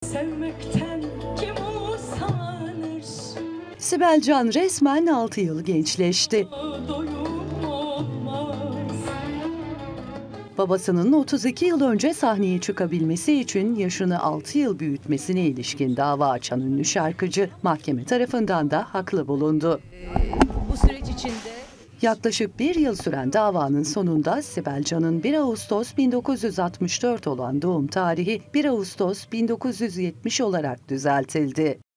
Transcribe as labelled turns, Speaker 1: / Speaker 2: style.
Speaker 1: Sevmekten kim usanır?
Speaker 2: Sibel Can resmen 6 yıl gençleşti.
Speaker 1: Doyum olmaz.
Speaker 2: Babasının 32 yıl önce sahneye çıkabilmesi için yaşını 6 yıl büyütmesine ilişkin dava açan ünlü şarkıcı mahkeme tarafından da haklı bulundu.
Speaker 3: Bu süreç içinde
Speaker 2: Yaklaşık 1 yıl süren davanın sonunda Sibel Can'ın 1 Ağustos 1964 olan doğum tarihi 1 Ağustos 1970 olarak düzeltildi.